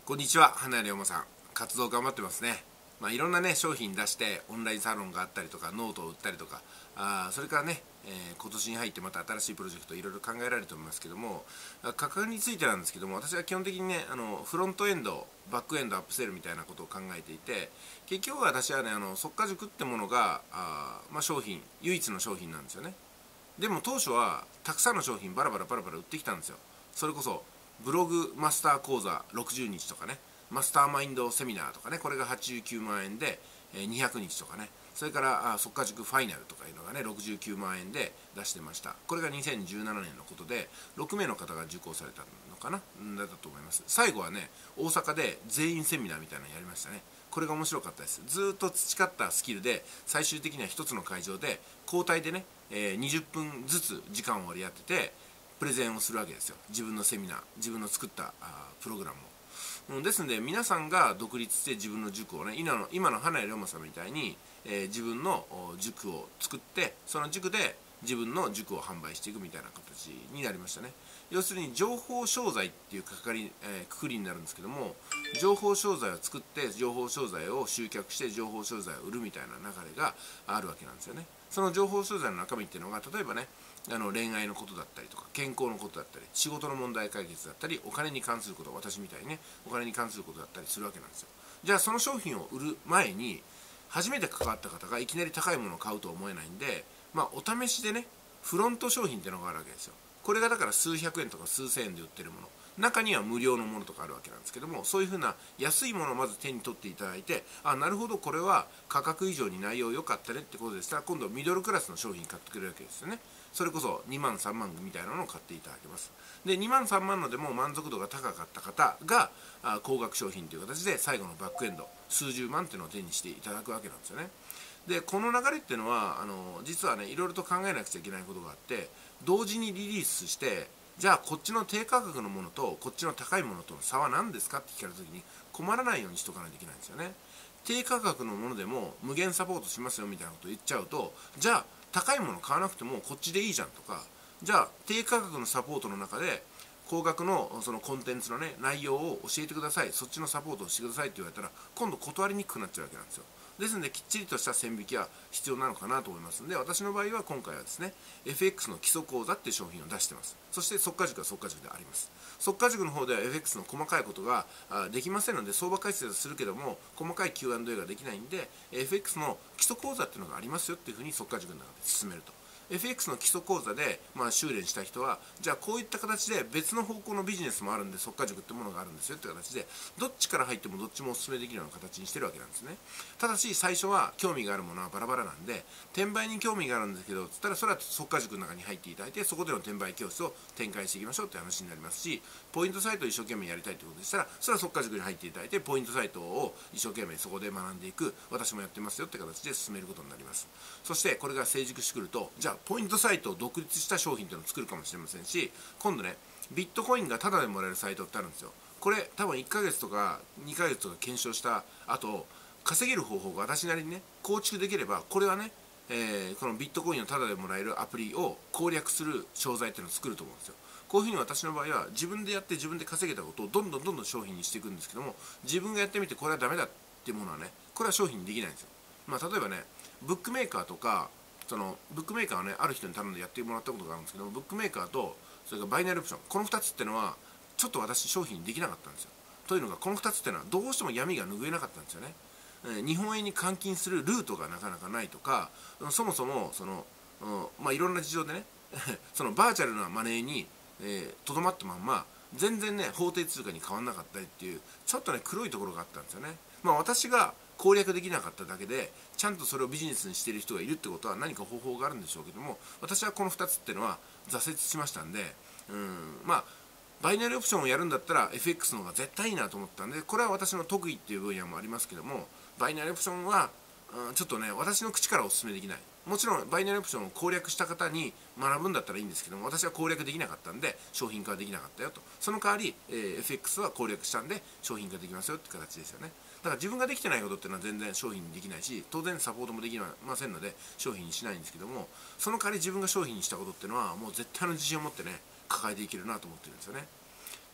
こんにちは、花屋龍馬さん。活動頑張ってますね。いろんなね、商品出して、オンラインサロンがあったりとか、ノートを売ったりとか、それからね、今年に入ってまた新しいプロジェクトいろいろ考えられると思いますけども、価格についてなんですけども、私は基本的にね、フロントエンド、バックエンド、アップセルみたいなことを考えていて、結局私はね、速稼塾ってものが、商品、唯一の商品なんですよね。でも当初は、たくさんの商品バラバラ売ってきたんですよ。それこそ、ブログマスター講座60日とかね、マスターマインドセミナーとかね、これが89万円で200日とかね、それから速稼塾ファイナルとかいうのがね、69万円で出してました。これが2017年のことで、6名の方が受講されたのかな、だったと思います。最後はね、大阪で全員セミナーみたいなのやりましたね。これが面白かったです。ずっと培ったスキルで、最終的には一つの会場で交代でね、20分ずつ時間を割り当ててプレゼンをするわけですよ。自分のセミナー、自分の作ったプログラムを。ですので皆さんが独立して自分の塾をね、今の花屋龍馬さんみたいに、自分の塾を作って、その塾で自分の塾を販売していくみたいな形になりましたね。要するに情報商材っていうくくりになるんですけども、情報商材を作って情報商材を集客して情報商材を売るみたいな流れがあるわけなんですよね。その情報商材の中身っていうのが、例えばね、恋愛のことだったりとか、健康のことだったり、仕事の問題解決だったり、お金に関すること、私みたいにね、お金に関することだったりするわけなんですよ。じゃあその商品を売る前に、初めて関わった方がいきなり高いものを買うと思えないんで、お試しでね、フロント商品っていうのがあるわけですよ。これがだから数百円とか数千円で売ってるもの、中には無料のものとかあるわけなんですけども、そういうふうな安いものをまず手に取っていただいて、なるほど、これは価格以上に内容良かったねってことでしたら、今度ミドルクラスの商品買ってくれるわけですよね。それこそ2万3万みたいなのを買っていただけます。で2万3万のでも満足度が高かった方が高額商品という形で最後のバックエンド数十万っていうのを手にしていただくわけなんですよね。でこの流れっていうのは実はね、いろいろと考えなくちゃいけないことがあって、同時にリリースして、じゃあこっちの低価格のものとこっちの高いものとの差は何ですかって聞かれた時に、困らないようにしとかないといけないんですよね。低価格のものでも無限サポートしますよみたいなことを言っちゃうと、じゃあ高いもの買わなくてもこっちでいいじゃんとか、じゃあ低価格のサポートの中で高額のそのコンテンツのね、内容を教えてください、そっちのサポートをしてくださいって言われたら、今度断りにくくなっちゃうわけなんですよ。ですのできっちりとした線引きは必要なのかなと思いますので、私の場合は今回はですね、 FX の基礎講座っていう商品を出してます。そして速稼塾は速稼塾であります。速稼塾の方では FX の細かいことができませんので、相場解説はするけども細かい Q&A ができないんで、 FX の基礎講座っていうのがありますよっていうふうに速稼塾の中で進めると。FX の基礎講座で、修練した人は、じゃあこういった形で別の方向のビジネスもあるんで、速稼塾ってものがあるんですよって形で、どっちから入ってもどっちもお勧めできるような形にしてるわけなんですね。ただし最初は興味があるものはバラバラなんで、転売に興味があるんですけどつったら、それは速稼塾の中に入っていただいて、そこでの転売教室を展開していきましょうって話になりますし、ポイントサイトを一生懸命やりたいということでしたら、それは速稼塾に入っていただいて、ポイントサイトを一生懸命そこで学んでいく、私もやってますよって形で進めることになります。そしてこれが成熟してくると、じゃあポイントサイトを独立した商品というのを作るかもしれませんし、今度ね、ビットコインがタダでもらえるサイトってあるんですよ。これ多分1ヶ月とか2ヶ月とか検証した後、稼げる方法が私なりにね構築できれば、これはね、このビットコインをタダでもらえるアプリを攻略する商材っていうのを作ると思うんですよ。こういうふうに私の場合は自分でやって自分で稼げたことをどんどん商品にしていくんですけども、自分がやってみてこれはダメだっていうものはね、これは商品にできないんですよ。例えばね、ブックメーカーとか、そのブックメーカーはね、ある人に頼んでやってもらったことがあるんですけども、ブックメーカーとそれからバイナリーオプション、この2つっていうのはちょっと私商品にできなかったんですよ。というのが、この2つっていうのはどうしても闇が拭えなかったんですよね。日本円に換金するルートがなかなかないとか、そもそもその、いろんな事情でねそのバーチャルなマネーにとどまったまんま、全然ね法定通貨に変わらなかったりっていう、ちょっとね黒いところがあったんですよね。私が攻略できなかっただけで、ちゃんとそれをビジネスにしている人がいるってことは何か方法があるんでしょうけども、私はこの2つっていうのは挫折しましたんで、バイナリーオプションをやるんだったら FX の方が絶対いいなと思ったんで、これは私の得意っていう分野もありますけども、バイナリーオプションは、ちょっとね私の口からお勧めできない。もちろんバイナリーオプションを攻略した方に学ぶんだったらいいんですけども、私は攻略できなかったんで商品化はできなかったよと。その代わり、FX は攻略したんで商品化できますよって形ですよね。だから自分ができてないことっていうのは全然商品にできないし、当然サポートもできませんので商品にしないんですけども、その代わり自分が商品にしたことっていうのはもう絶対の自信を持ってね抱えていけるなと思ってるんですよね。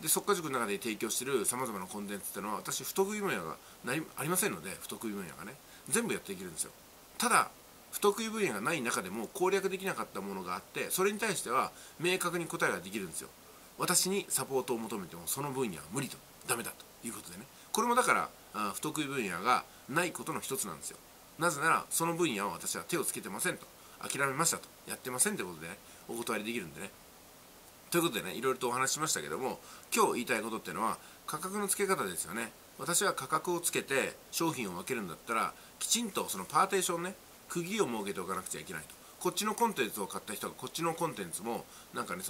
で速稼塾の中で提供しているさまざまなコンテンツっていうのは、私不得意分野がありませんので、不得意分野がね全部やっていけるんですよ。ただ不得意分野がない中でも攻略できなかったものがあって、それに対しては明確に答えができるんですよ。私にサポートを求めてもその分野は無理と、ダメだということでね、これもだから不得意分野がないことの一つなんですよ。なぜならその分野を私は手をつけてませんと、諦めましたと、やってませんということでね、お断りできるんでね。ということでね、いろいろとお話ししましたけども、今日言いたいことっていうのは価格の付け方ですよね。私は価格をつけて商品を分けるんだったら、きちんとそのパーテーションね、区切りを設けておかなくちゃいけないと。こっちのコンテンツを買った人がこっちのコンテンツもなんかね、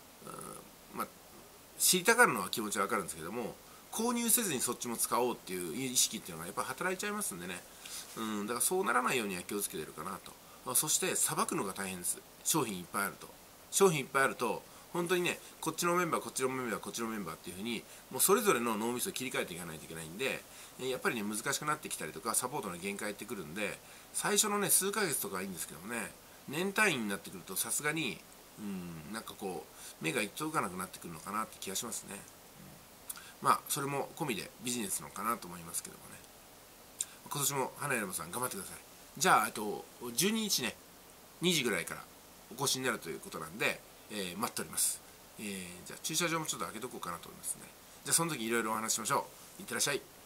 知りたがるのは気持ちは分かるんですけども、購入せずにそっちも使おうっていう意識っていうのがやっぱり働いちゃいますんでね、だからそうならないようには気をつけてるかなと。そしてさばくのが大変です。商品いっぱいあると本当にね、こっちのメンバーこっちのメンバーこっちのメンバーっていう風にもうそれぞれの脳みそを切り替えていかないといけないんで、やっぱりね難しくなってきたりとか、サポートの限界ってくるんで、最初のね数ヶ月とかはいいんですけどもね、年単位になってくるとさすがになんかこう目が一届かなくなってくるのかなって気がしますね。まあそれも込みでビジネスのかなと思いますけどもね。今年も花山さん頑張ってください。じゃあ12日ね2時ぐらいからお越しになるということなんで、待っております。じゃあ駐車場もちょっと開けとこうかなと思いますね。じゃあその時いろいろお話ししましょう。いってらっしゃい。